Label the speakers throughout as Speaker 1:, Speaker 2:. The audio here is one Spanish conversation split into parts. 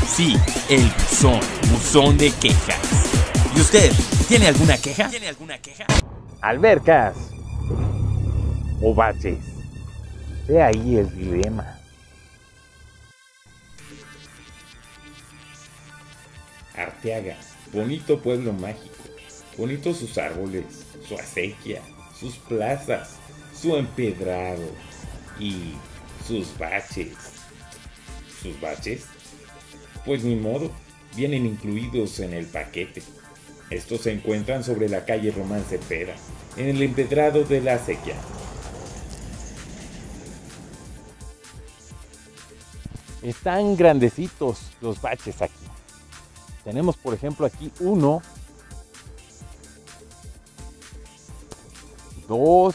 Speaker 1: Sí, el buzón de quejas. ¿Y usted tiene alguna queja?
Speaker 2: Albercas o baches. He ahí el dilema.
Speaker 3: Arteaga, bonito pueblo mágico, bonitos sus árboles, su acequia, sus plazas, su empedrado y sus baches. ¿Sus baches? Pues ni modo, vienen incluidos en el paquete. Estos se encuentran sobre la calle Román Cepeda, en el empedrado de la acequia.
Speaker 2: Están grandecitos los baches aquí. Tenemos, por ejemplo, aquí 1, 2,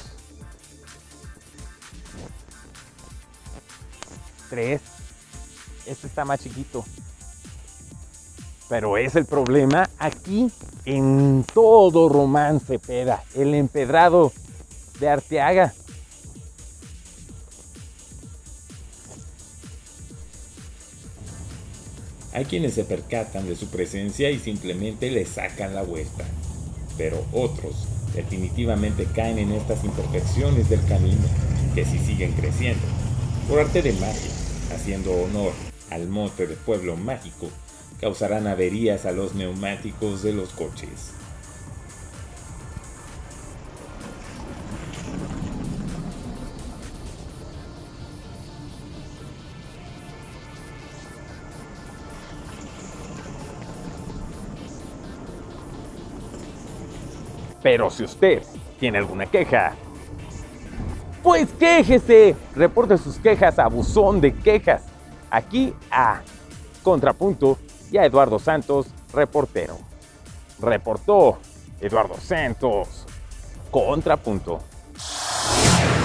Speaker 2: 3. Este está más chiquito. Pero es el problema aquí en todo Román Cepeda, el empedrado de Arteaga.
Speaker 3: Hay quienes se percatan de su presencia y simplemente le sacan la vuelta, pero otros definitivamente caen en estas imperfecciones del camino, que si siguen creciendo, por arte de magia, haciendo honor al mote de pueblo mágico, causarán averías a los neumáticos de los coches.
Speaker 2: Pero si usted tiene alguna queja, pues quéjese. Reporte sus quejas a Buzón de Quejas. Aquí a Contrapunto y a Eduardo Santos, reportero. Reportó Eduardo Santos. Contrapunto.